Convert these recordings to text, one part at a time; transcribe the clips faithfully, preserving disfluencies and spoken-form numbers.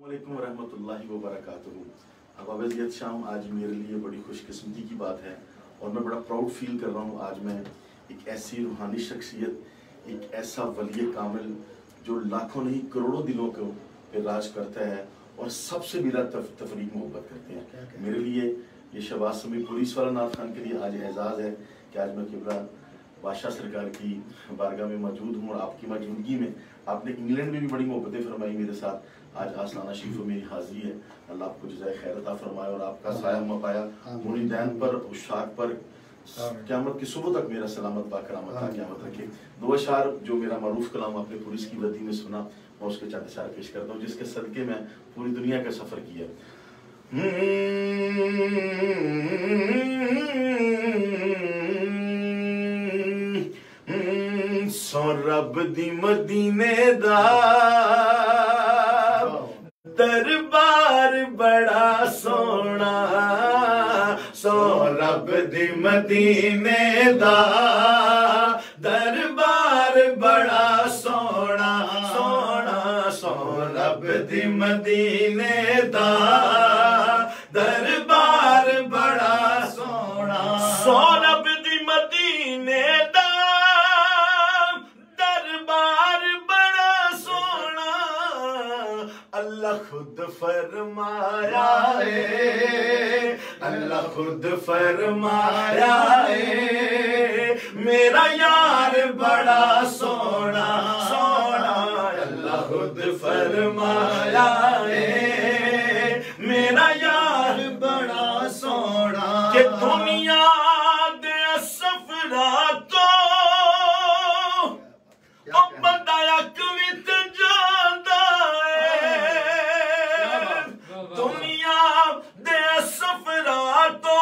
वालेकुम रहमतुल्लाहि व बरकातुहू। अब अवैज़ियत शाम आज मेरे लिए बड़ी खुशकिस्मती की बात है और मैं बड़ा प्राउड फील कर रहा हूँ। आज मैं एक ऐसी रूहानी शख्सियत, एक ऐसा वली कामिल जो लाखों नहीं करोड़ों दिलों को पे राज करता है और सबसे बिला तफ, तफरीक मोहब्बत करते हैं। मेरे लिए ये शहबाज समी पुलिस वाला नाथ खान के लिए आज एजाज़ है कि आज मैं किबला बादशाह सरकार की बारगाह में मौजूद हूँ और आपकी मौजूदगी में आपने इंग्लैंड में भी बड़ी मोहब्बतें फरमाई मेरे साथ। आज आसलाना शरीफ में मेरी हाजिरी है। अल्लाह आपको जज़ाए खैर अता फरमाए और आपका साया मपाया मुरीदैन पर, उशाक पर क़यामत की सुबह तक मेरा सलामत बाकरामत था क़यामत रखे। दो अशार जो मेरा मारूफ कलाम आपने पुलिस की वर्दी में सुना, मैं उसके चंद अशार पेश करता हूँ जिसके सदके में पूरी दुनिया का सफ़र किया। सो रब दी मदीने दा दरबार बड़ा सोना, सो रब दी मदीने दा दरबार बड़ा सोना, सोना सो रब दी मदीने दा दरबार बड़ा सोना, सो रब दी मदीने दा अल्लाह खुद फरमाया है, अल्लाह खुद फरमाया है मेरा यार बड़ा सोना, सोना अल्लाह खुद फरमाया है मेरा यार बड़ा सोना। कि दुनिया दे सफरा तो बंदा कवित जाता दुनिया दे सफरा तो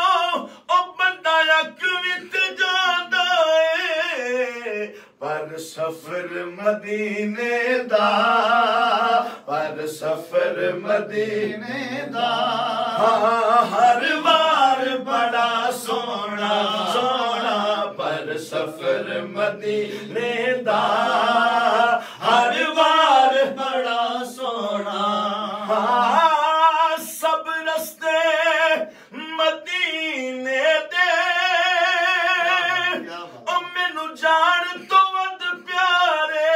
बंदा कवित जाता है, पर सफर मदीने दा, पर सफर मदीने दा हर बार बड़ा सोना, सोना पर सफर मदीने दा हर बार बड़ा सोना। सब रस्ते मदीने दे ओ मैनू जान तो वध प्यारे,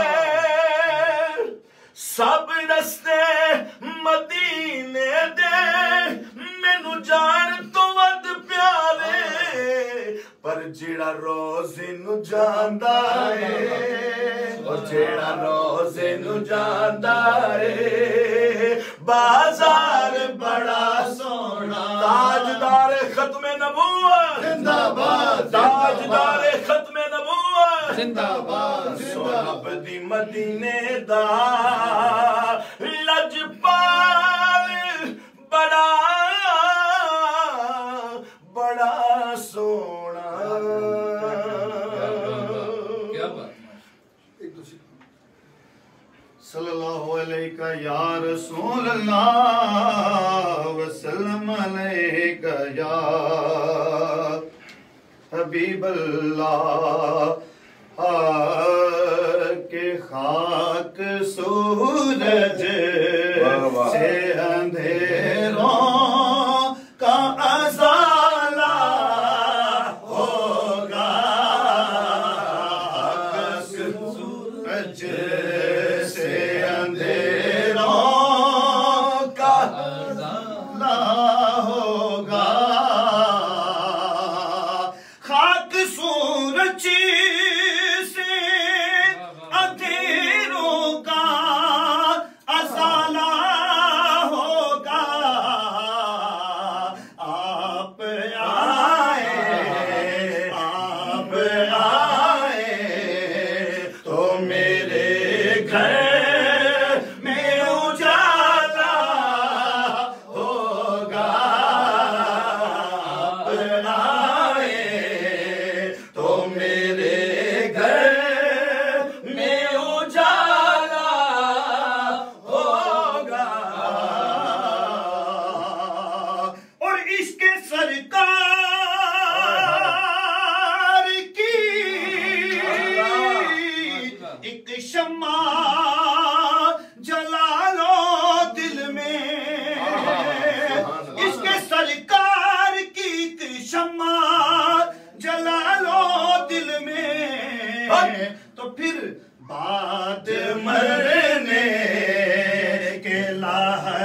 सब रस्ते मदीने दे मैनू जान तो वध प्यारे, पर जेड़ा रोज़ नू जांदा है, और जेड़ा रोज़ नू जांदा है बाजार बड़ा सोना। ताजदार खत्मे नबूवत जिंदाबाद, ताजदार खत्मे नबूवत जिंदाबाद, सो रब दी मदीने दा लजपाल बड़ा बड़ा सोना। क्या बात सल्लल्लाहु अलैका या रसूल अल्लाह वसल्लम अलैका या हबीब अल्लाह। के खाक सूरज से अंधेरों का अज़ाला होगा, सूरज होगा, खाक सूरज से अंधेरों का अज़ाला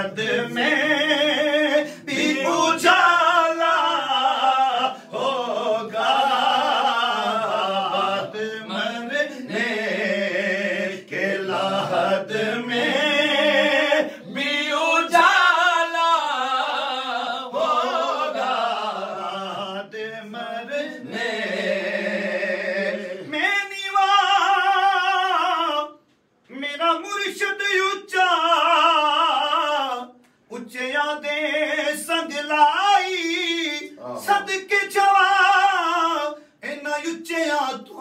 हद में भी उजाला होगा, बात मरने के लाहद में भी उजाला होगा, बात मरने में निवा मेरा मुर्शिद उच्चा उच्चिया दे संग लाई, सदके जवा इना उच्चिया तो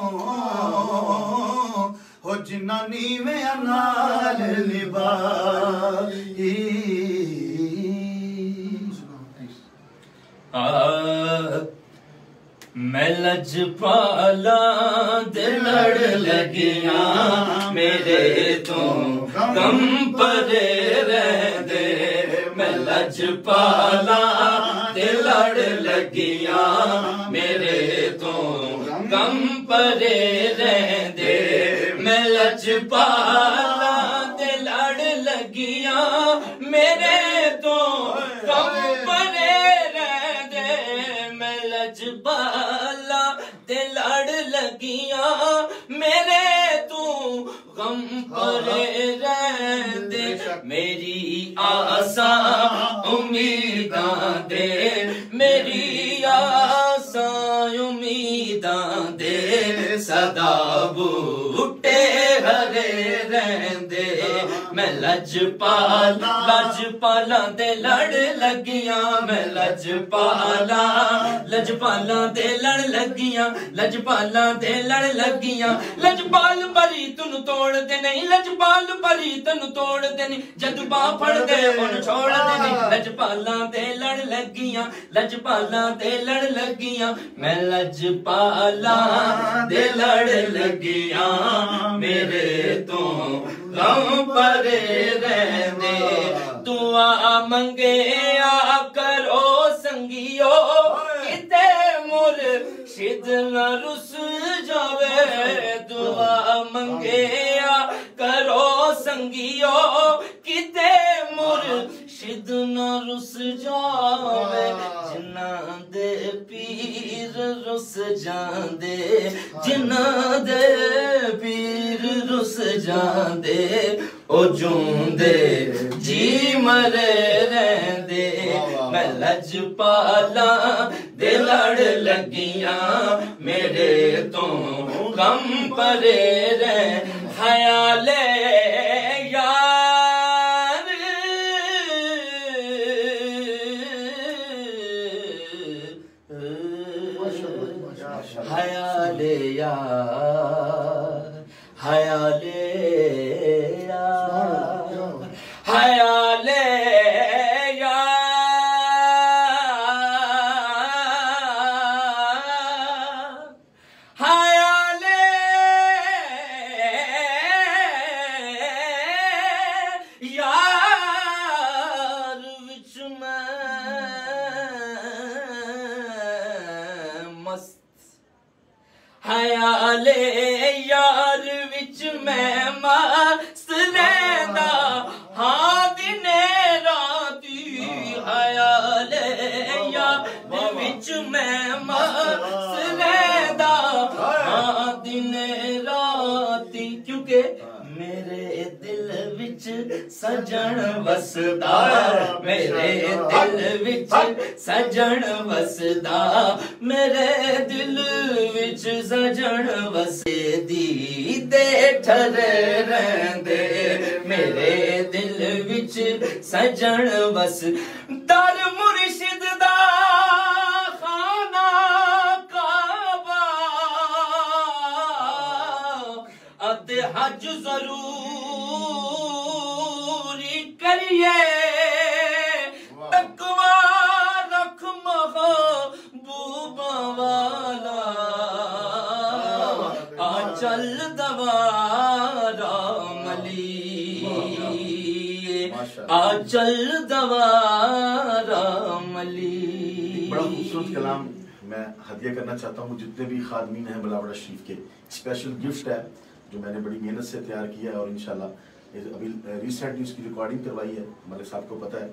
हो जिन्ना नीवे नाल निभाई। मैं लजपाला दे लड़ लगिया मेरे तो गम परे रहंदे, मैं लजपाला दे लड़ लगिया मेरे तो गम परे रहंदे, मैं लजपाला दे लड़ लगिया मेरे तो गम परे रहंदे, मैं लजपाला ते लड़ लगिया मेरे तू गम परे रहंदे, मेरी आसा उम्मीदां दे, मेरी आसा उम्मीदां दे सदा बूटे हरे रहंदे, मैं लजपाला लजपाला दे लड़ लगिया, मैं लजपाला लजपाला दे लड़ लगिया, लजपाला दे लड़ लगिया, लजपाल परी तनु तोड़ दे नहीं, लजपाल परी तनु तोड़ दे नहीं, जद बां फड़ दे उन छोड़ दे नहीं, लजपाला दे लड़ लगिया, लजपाला दे लड़ लगिया, मैं लजपाला दे लड़ लगिया मेरे तो गम परे रहंदे, दुआ मंगे आ करो संगियो किते मुर्शिद न रुस जावे, दुआ मंगे आ करो संगियो किते मुर्शिद न रुस जावे, जिन्ना दे पीर रुस जांदे, जिन्ना दे पीर रुस जांदे, ओ जूंदे जी मरे रहंदे, मैं लजपाला दे लड़ लगिया मेरे तो गम परे रह, ख्याले यार ख्याले यार, ख्याले यार, ख्याले हयाले यार विच मैं मस्त रहंदा, हाँ दिने राती, हयाले यार विच मैं मस्त रहंदा, हाँ दिने राती, क्योंकि मेरे दिल विच सजन वसदा, मेरे दिल विच सजन वसदा, मेरे दिल विच सजन वसे दी दे ठरे रहंदे, मेरे दिल विच सजन वस, दर मुर्शिद दा खाना काबा अते हज जरूरी करिए, तकवा रख महबूबा वाला, आ चल दवारा मली, आ चल दवारा मली। बड़ा खूबसूरत कलाम मैं हदिया करना चाहता हूँ जितने भी खादमीन हैं बिलावल शरीफ के, स्पेशल गिफ्ट है जो मैंने बड़ी मेहनत से तैयार किया है और इंशाल्लाह अभी रिसेंटली उसकी रिकॉर्डिंग करवाई है, मलिक साहब को पता है।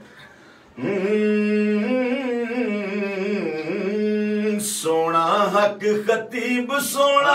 सोना हक खतीब सोना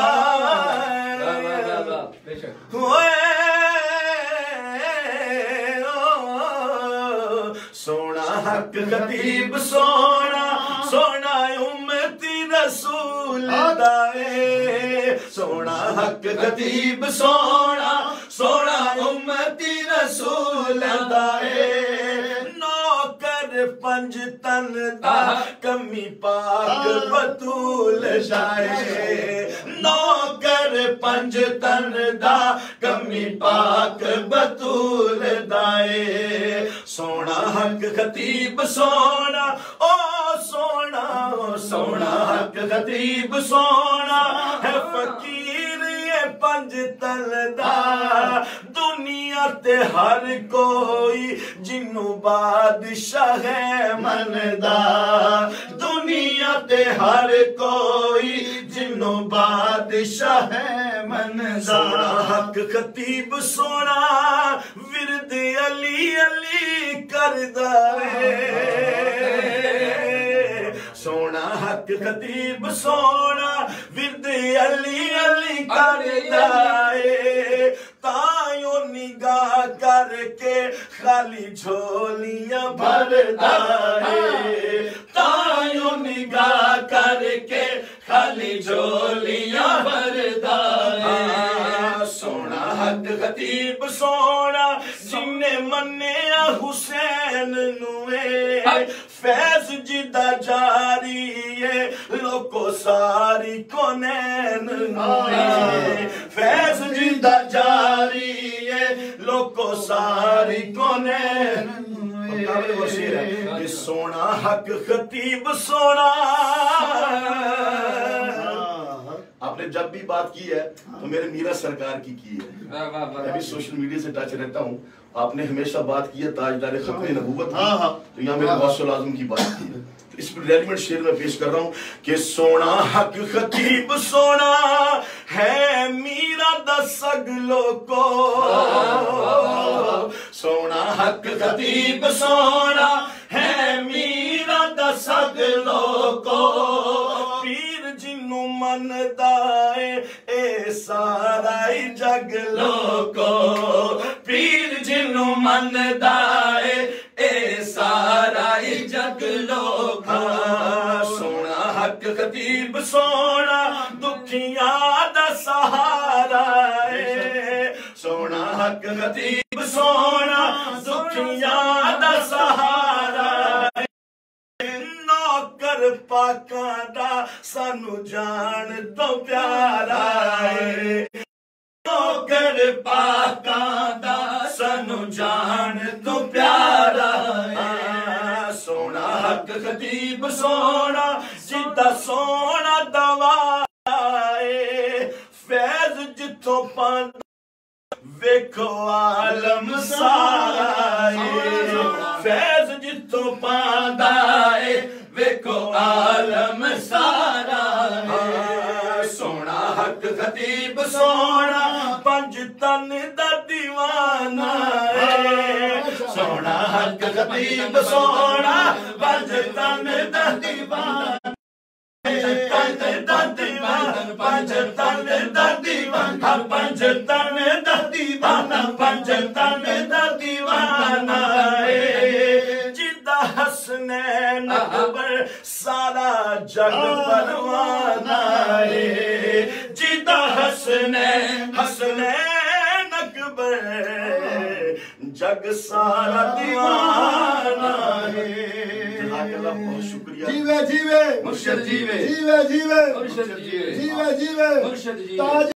सोना हक खतीब सोना सोना उम्मती रसूल दाए सोना हक खतीब सोना सोना उम्मती रसूल दाए नौकर पंज तन दा कमी पाक बतूल जाए नौकर पंज तन दा कमी पाक बतूल दाए सोना हक खतीब सोना ओ सोना सोना हक खतीब सोना है फकीर ये पंज तन दा दुनिया ते हर कोई जिन्नू बादशाह है मनदा दुनिया ते हर कोई जिन्नू बादशाह है मनदा सोना हक खतीब सोना विरद अली अली करदा है सोना हक खतीब सोना विरद अली अली करदा है तायो निगाह करके खाली झोलियां भरदा है तायो निगाह करके खाली झोलियां भरदा है सोना हक खतीब सोना जिन्ने मन्निया हुसैन नुए फैज जिदा जारी है लोको सारी कोनैन नुए फैज जिदा जारी है लोको सारी कोनैन नुए सोना हक खतीब सोना। आपने जब भी बात की है तो मेरे मीरा सरकार की की है। मैं भी सोशल मीडिया से टच रहता हूँ। आपने हमेशा बात की है ताजदार खत्म नबूवत की, तो यहाँ मेरे गौसुल आज़म की बात की है। तो इस पर रेलिवेंट शेर में पेश कर रहा हूँ कि सोना हक खतीब सोना है मीरा दसग लोको सोना हक खतीब सोना है मीरा दसग लोको पीर जिन्नू मनदाए ए सारा जग लोको पीर जिन्नू मनदाए ए सारा जग लोको सोना हक खतीब सोना दुखिया दा सहारा है सोना हक खतीब सोना दुखिया दा सहारा नौकर पाका दा सानू जान तो प्यारा है नौकर पाका दा सानू जान तो प्यारा है सोना हक खतीब सोना जिदा सोना दवाए फैज जिथों पांदा वेखो आलम सारा फैज जिथों पांदा है वेखो आलम सारा सोना हक खतीब सोना पंज तन दा दीवाना सोना हक खतीब सोना पंज तन दा दीवाना पंज तन दा दीवाना पंज तन दा दीवाना पंज तन दा दीवाना जिदा हसनैन अकबर सारा जग परवाना जिदा हसनैन हसनैन अकबर जग सारा दीवाना है। बहुत शुक्रिया। जीवे जीवे मुर्शिद जीवे जीवे जीवे मुर्शिद जीवे जीवे जीवे मुर्शिद जीवे।